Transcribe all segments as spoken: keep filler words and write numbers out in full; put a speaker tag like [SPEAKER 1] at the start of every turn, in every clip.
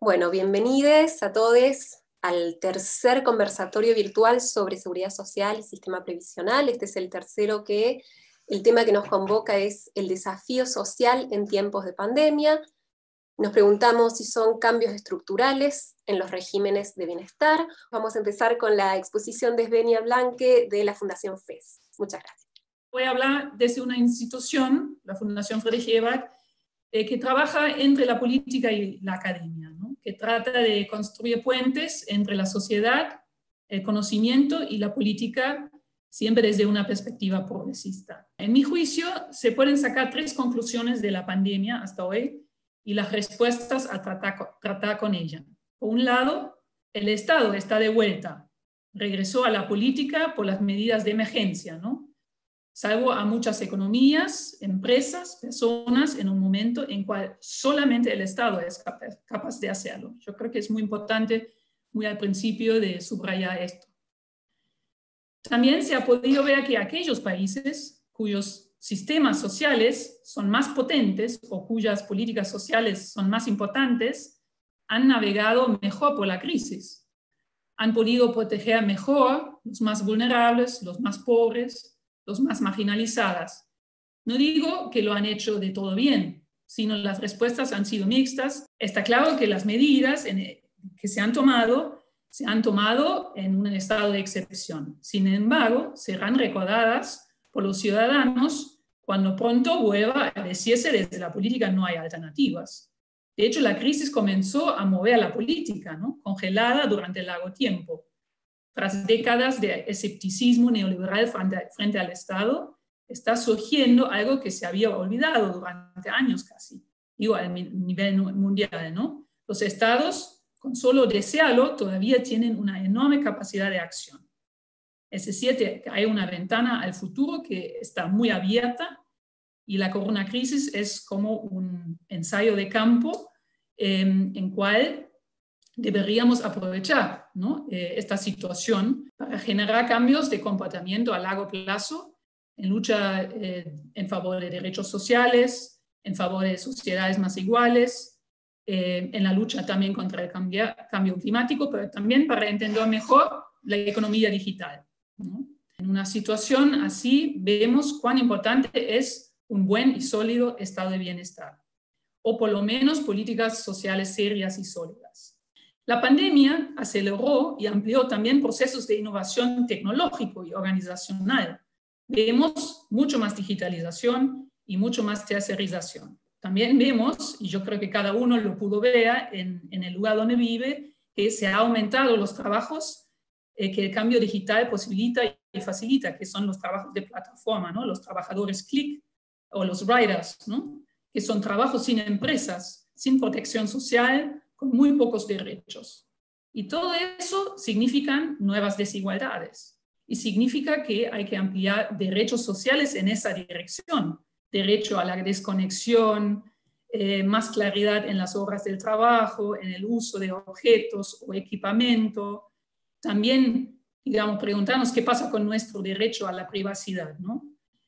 [SPEAKER 1] Bueno, bienvenidos a todos al tercer conversatorio virtual sobre seguridad social y sistema previsional. Este es el tercero que el tema que nos convoca es el desafío social en tiempos de pandemia. Nos preguntamos si son cambios estructurales en los regímenes de bienestar. Vamos a empezar con la exposición de Svenia Blanque de la Fundación F E S. Muchas gracias.
[SPEAKER 2] Voy a hablar desde una institución, la Fundación Friedrich Ebert, eh, que trabaja entre la política y la academia, ¿no? Que trata de construir puentes entre la sociedad, el conocimiento y la política, siempre desde una perspectiva progresista. En mi juicio, se pueden sacar tres conclusiones de la pandemia hasta hoy y las respuestas a tratar, tratar con ella. Por un lado, el Estado está de vuelta, regresó a la política por las medidas de emergencia, ¿no? Salvo a muchas economías, empresas, personas, en un momento en cual solamente el Estado es capaz, capaz de hacerlo. Yo creo que es muy importante, muy al principio, de subrayar esto. También se ha podido ver que aquellos países cuyos sistemas sociales son más potentes o cuyas políticas sociales son más importantes han navegado mejor por la crisis. Han podido proteger mejor los más vulnerables, los más pobres, los más marginalizadas. No digo que lo han hecho de todo bien, sino las respuestas han sido mixtas. Está claro que las medidas en, que se han tomado, se han tomado en un estado de excepción. Sin embargo, serán recordadas por los ciudadanos cuando pronto vuelva a decirse desde la política no hay alternativas. De hecho, la crisis comenzó a mover a la política, ¿no? Congelada durante largo tiempo. Tras décadas de escepticismo neoliberal frente, frente al Estado, está surgiendo algo que se había olvidado durante años casi, digo, a nivel mundial, ¿no? Los Estados, con solo desearlo, todavía tienen una enorme capacidad de acción. Es decir, que hay una ventana al futuro que está muy abierta y la coronacrisis es como un ensayo de campo eh, en cual deberíamos aprovechar, ¿no? eh, esta situación para generar cambios de comportamiento a largo plazo en lucha eh, en favor de derechos sociales, en favor de sociedades más iguales, eh, en la lucha también contra el cambio, cambio climático, pero también para entender mejor la economía digital, ¿no? En una situación así vemos cuán importante es un buen y sólido estado de bienestar, o por lo menos políticas sociales serias y sólidas. La pandemia aceleró y amplió también procesos de innovación tecnológico y organizacional. Vemos mucho más digitalización y mucho más tercerización. También vemos, y yo creo que cada uno lo pudo ver en, en el lugar donde vive, que se han aumentado los trabajos eh, que el cambio digital posibilita y facilita, que son los trabajos de plataforma, ¿no? Los trabajadores click o los riders, ¿no? Que son trabajos sin empresas, sin protección social, con muy pocos derechos. Y todo eso significan nuevas desigualdades. Y significa que hay que ampliar derechos sociales en esa dirección. Derecho a la desconexión, eh, más claridad en las horas del trabajo, en el uso de objetos o equipamiento. También, digamos, preguntarnos qué pasa con nuestro derecho a la privacidad, ¿no?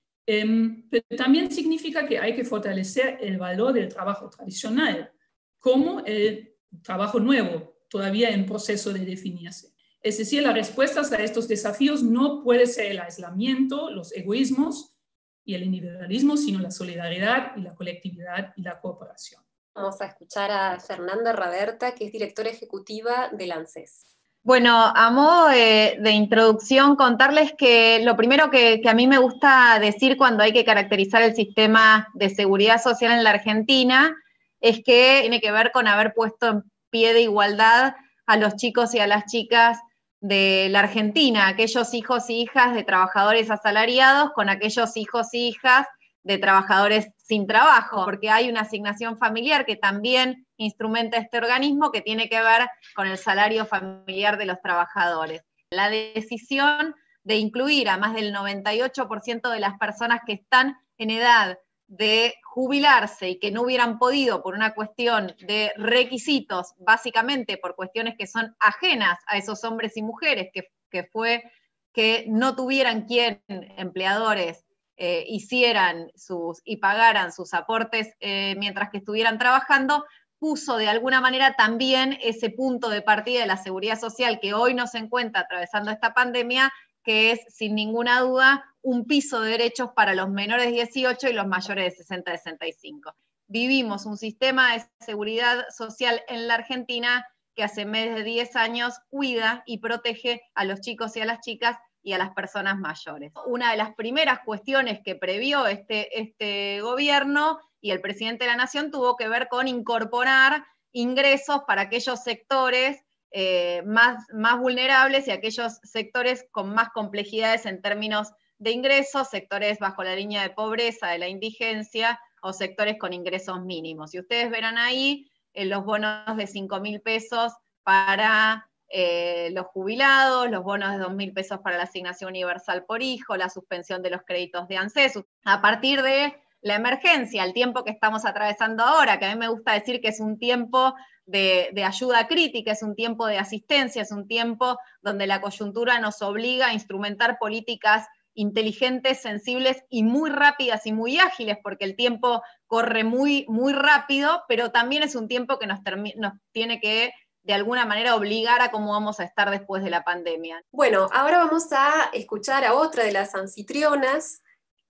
[SPEAKER 2] Eh, pero también significa que hay que fortalecer el valor del trabajo tradicional, como el trabajo nuevo, todavía en proceso de definirse. Es decir, las respuestas a estos desafíos no puede ser el aislamiento, los egoísmos y el individualismo, sino la solidaridad y la colectividad y la cooperación.
[SPEAKER 1] Vamos a escuchar a Fernanda Raberta, que es directora ejecutiva del ANSES.
[SPEAKER 3] Bueno, a modo de, de introducción, contarles que lo primero que, que a mí me gusta decir cuando hay que caracterizar el sistema de seguridad social en la Argentina es que tiene que ver con haber puesto en pie de igualdad a los chicos y a las chicas de la Argentina, aquellos hijos y hijas de trabajadores asalariados con aquellos hijos y hijas de trabajadores sin trabajo, porque hay una asignación familiar que también instrumenta este organismo que tiene que ver con el salario familiar de los trabajadores. La decisión de incluir a más del noventa y ocho por ciento de las personas que están en edad de jubilarse y que no hubieran podido por una cuestión de requisitos, básicamente por cuestiones que son ajenas a esos hombres y mujeres, que, que fue que no tuvieran quien, empleadores, eh, hicieran sus y pagaran sus aportes eh, mientras que estuvieran trabajando, puso de alguna manera también ese punto de partida de la seguridad social que hoy nos encuentra atravesando esta pandemia, que es, sin ninguna duda, un piso de derechos para los menores de dieciocho y los mayores de sesenta a sesenta y cinco. Vivimos un sistema de seguridad social en la Argentina que hace más de diez años cuida y protege a los chicos y a las chicas y a las personas mayores. Una de las primeras cuestiones que previó este, este gobierno y el presidente de la Nación tuvo que ver con incorporar ingresos para aquellos sectores eh, más, más vulnerables y aquellos sectores con más complejidades en términos de ingresos, sectores bajo la línea de pobreza, de la indigencia, o sectores con ingresos mínimos. Y ustedes verán ahí eh, los bonos de cinco mil pesos para eh, los jubilados, los bonos de dos mil pesos para la asignación universal por hijo, la suspensión de los créditos de ANSES. A partir de la emergencia, el tiempo que estamos atravesando ahora, que a mí me gusta decir que es un tiempo de, de ayuda crítica, es un tiempo de asistencia, es un tiempo donde la coyuntura nos obliga a instrumentar políticas inteligentes, sensibles y muy rápidas y muy ágiles, porque el tiempo corre muy, muy rápido, pero también es un tiempo que nos, nos tiene que, de alguna manera, obligar a cómo vamos a estar después de la pandemia.
[SPEAKER 1] Bueno, ahora vamos a escuchar a otra de las anfitrionas,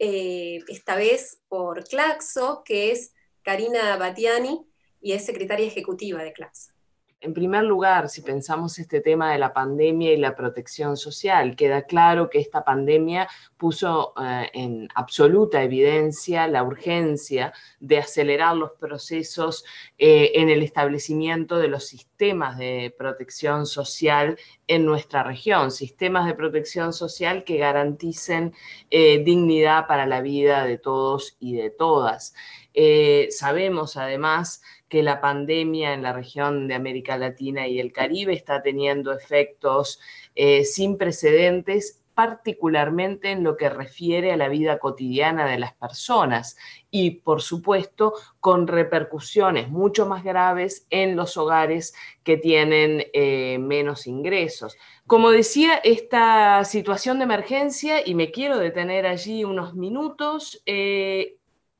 [SPEAKER 1] eh, esta vez por Claxo, que es Karina Batiani, y es secretaria ejecutiva de Claxo.
[SPEAKER 4] En primer lugar, si pensamos este tema de la pandemia y la protección social, queda claro que esta pandemia puso eh, en absoluta evidencia la urgencia de acelerar los procesos eh, en el establecimiento de los sistemas de protección social en nuestra región, sistemas de protección social que garanticen eh, dignidad para la vida de todos y de todas. Eh, sabemos además que la pandemia en la región de América Latina y el Caribe está teniendo efectos eh, sin precedentes, particularmente en lo que refiere a la vida cotidiana de las personas y, por supuesto, con repercusiones mucho más graves en los hogares que tienen eh, menos ingresos. Como decía, esta situación de emergencia, y me quiero detener allí unos minutos, eh,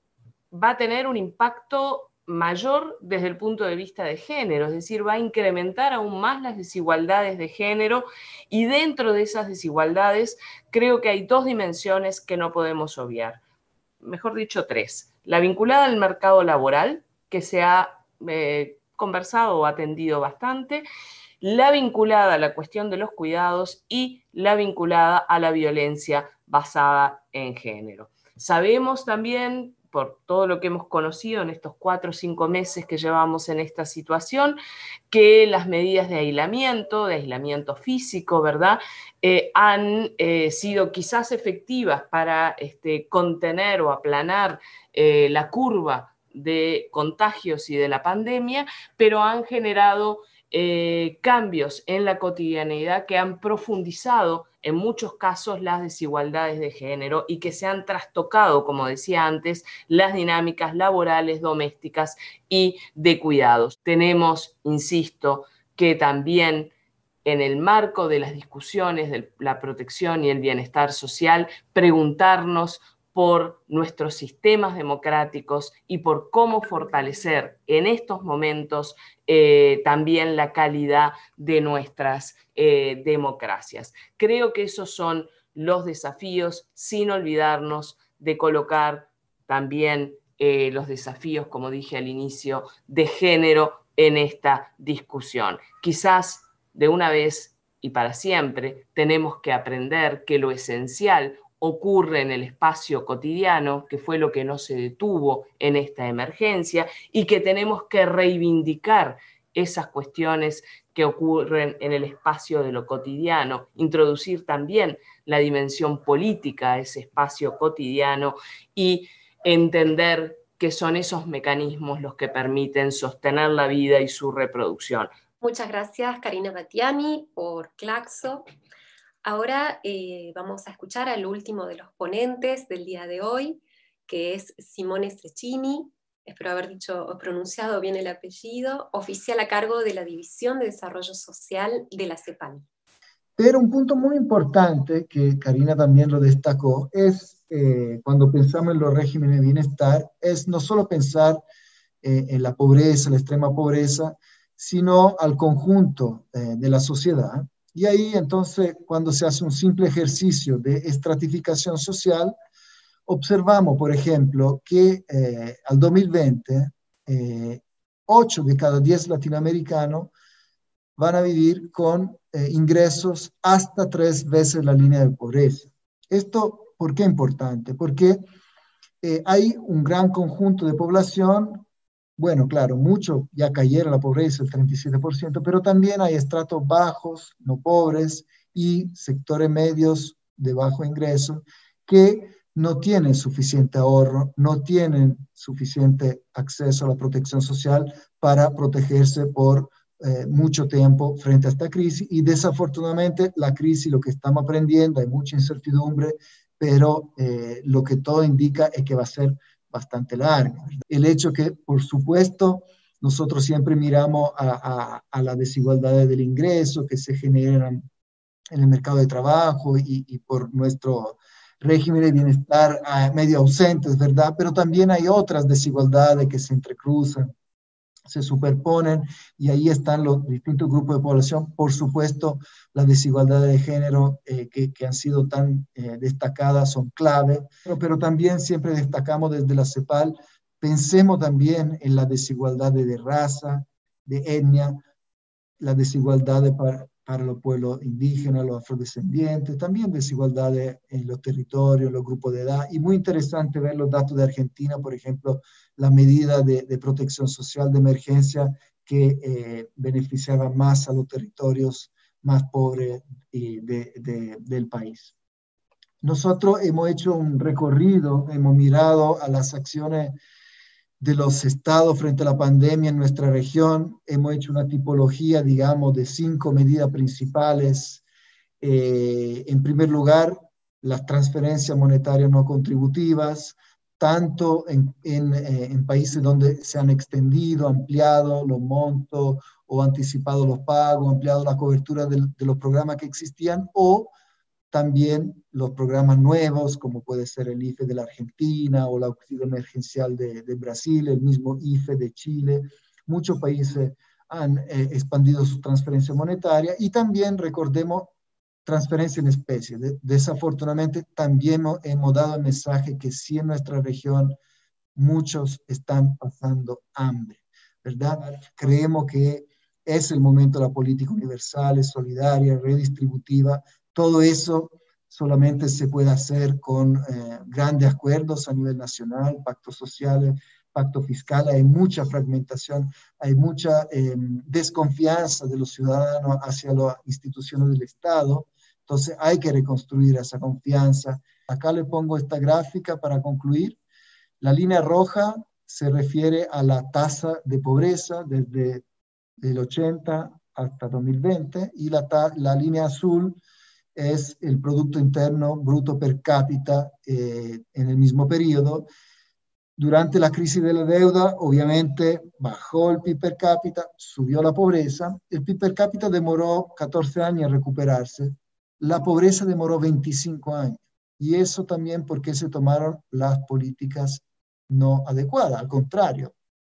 [SPEAKER 4] va a tener un impacto mayor desde el punto de vista de género, es decir, va a incrementar aún más las desigualdades de género, y dentro de esas desigualdades creo que hay dos dimensiones que no podemos obviar, mejor dicho tres. La vinculada al mercado laboral, que se ha eh, conversado o atendido bastante, la vinculada a la cuestión de los cuidados y la vinculada a la violencia basada en género. Sabemos también, por todo lo que hemos conocido en estos cuatro o cinco meses que llevamos en esta situación, que las medidas de aislamiento, de aislamiento físico, ¿verdad?, eh, han eh, sido quizás efectivas para este, contener o aplanar eh, la curva de contagios y de la pandemia, pero han generado eh, cambios en la cotidianeidad que han profundizado en muchos casos las desigualdades de género y que se han trastocado, como decía antes, las dinámicas laborales, domésticas y de cuidados. Tenemos, insisto, que también en el marco de las discusiones de la protección y el bienestar social, preguntarnos por nuestros sistemas democráticos y por cómo fortalecer en estos momentos eh, también la calidad de nuestras eh, democracias. Creo que esos son los desafíos, sin olvidarnos de colocar también eh, los desafíos, como dije al inicio, de género en esta discusión. Quizás de una vez y para siempre tenemos que aprender que lo esencial ocurre en el espacio cotidiano, que fue lo que no se detuvo en esta emergencia, y que tenemos que reivindicar esas cuestiones que ocurren en el espacio de lo cotidiano, introducir también la dimensión política a ese espacio cotidiano y entender que son esos mecanismos los que permiten sostener la vida y su reproducción.
[SPEAKER 1] Muchas gracias, Karina Batiani, por Claxo. Ahora eh, vamos a escuchar al último de los ponentes del día de hoy, que es Simone Cecchini, espero haber dicho o pronunciado bien el apellido, oficial a cargo de la División de Desarrollo Social de la CEPAL.
[SPEAKER 5] Pero un punto muy importante, que Karina también lo destacó, es eh, cuando pensamos en los regímenes de bienestar, es no solo pensar eh, en la pobreza, la extrema pobreza, sino al conjunto eh, de la sociedad. Y ahí entonces, cuando se hace un simple ejercicio de estratificación social, observamos, por ejemplo, que eh, al dos mil veinte, eh, ocho de cada diez latinoamericanos van a vivir con eh, ingresos hasta tres veces la línea de pobreza. Esto, ¿por qué es importante? Porque eh, hay un gran conjunto de población, bueno, claro, muchos ya cayeron a la pobreza, el treinta y siete por ciento, pero también hay estratos bajos, no pobres, y sectores medios de bajo ingreso que no tienen suficiente ahorro, no tienen suficiente acceso a la protección social para protegerse por eh, mucho tiempo frente a esta crisis. Y desafortunadamente la crisis, lo que estamos aprendiendo, hay mucha incertidumbre, pero eh, lo que todo indica es que va a ser bastante larga. El hecho que, por supuesto, nosotros siempre miramos a, a, a las desigualdades del ingreso que se generan en el mercado de trabajo y, y por nuestro régimen de bienestar uh, medio ausentes, ¿verdad? Pero también hay otras desigualdades que se entrecruzan, se superponen, y ahí están los distintos grupos de población. Por supuesto, las desigualdades de género eh, que, que han sido tan eh, destacadas son clave, pero, pero también siempre destacamos desde la CEPAL, pensemos también en las desigualdades de raza, de etnia, las desigualdades para, para los pueblos indígenas, los afrodescendientes, también desigualdades en los territorios, los grupos de edad, y muy interesante ver los datos de Argentina, por ejemplo, la medida de, de protección social de emergencia que eh, beneficiaba más a los territorios más pobres de, de, del país. Nosotros hemos hecho un recorrido, hemos mirado a las acciones de los estados frente a la pandemia en nuestra región. Hemos hecho una tipología, digamos, de cinco medidas principales. Eh, en primer lugar, las transferencias monetarias no contributivas, tanto en, en, eh, en países donde se han extendido, ampliado los montos o anticipado los pagos, ampliado la cobertura de, de los programas que existían, o también los programas nuevos, como puede ser el I F E de la Argentina o el auxilio emergencial de, de Brasil, el mismo I F E de Chile. Muchos países han eh, expandido su transferencia monetaria, y también, recordemos, transferencia en especie. De, desafortunadamente, también hemos, hemos dado el mensaje que sí en nuestra región muchos están pasando hambre, ¿verdad? Creemos que es el momento de la política universal, es solidaria, redistributiva. Todo eso solamente se puede hacer con eh, grandes acuerdos a nivel nacional, pactos sociales, pacto fiscal. Hay mucha fragmentación, hay mucha eh, desconfianza de los ciudadanos hacia las instituciones del Estado. Entonces hay que reconstruir esa confianza. Acá le pongo esta gráfica para concluir. La línea roja se refiere a la tasa de pobreza desde el ochenta hasta dos mil veinte, y la, la línea azul es el Producto Interno Bruto per cápita eh, en el mismo periodo. Durante la crisis de la deuda, obviamente, bajó el P I B per cápita, subió la pobreza. El P I B per cápita demoró catorce años en recuperarse. La pobreza demoró veinticinco años. Y eso también porque se tomaron las políticas no adecuadas. Al contrario,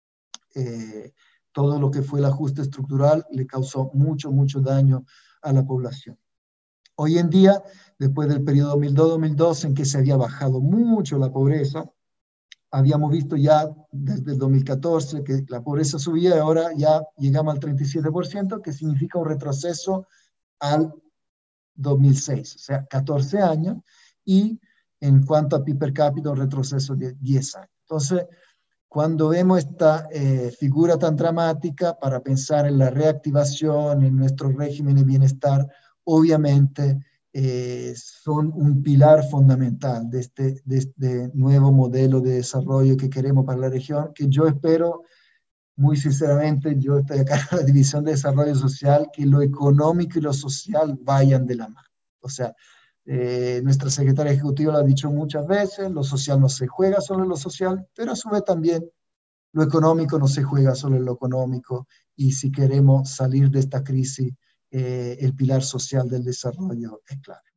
[SPEAKER 5] eh, todo lo que fue el ajuste estructural le causó mucho, mucho daño a la población. Hoy en día, después del periodo dos mil dos a dos mil doce, en que se había bajado mucho la pobreza, habíamos visto ya desde el dos mil catorce que la pobreza subía, y ahora ya llegamos al treinta y siete por ciento, que significa un retroceso al dos mil seis, o sea, catorce años, y en cuanto a P I B per cápita, un retroceso de diez años. Entonces, cuando vemos esta eh, figura tan dramática, para pensar en la reactivación, en nuestro régimen de bienestar, obviamente eh, son un pilar fundamental de este, de este nuevo modelo de desarrollo que queremos para la región, que yo espero, muy sinceramente, yo estoy acá en la División de Desarrollo Social, que lo económico y lo social vayan de la mano. O sea, eh, nuestra secretaria ejecutiva lo ha dicho muchas veces, lo social no se juega solo en lo social, pero a su vez también lo económico no se juega solo en lo económico, y si queremos salir de esta crisis, eh, el pilar social del desarrollo es clave.